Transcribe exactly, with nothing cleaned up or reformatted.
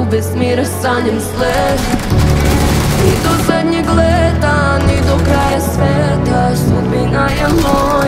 bez mira sanjem sled. Ni do zadnjeg leta, ni do kraja sveta, sudbina je moja.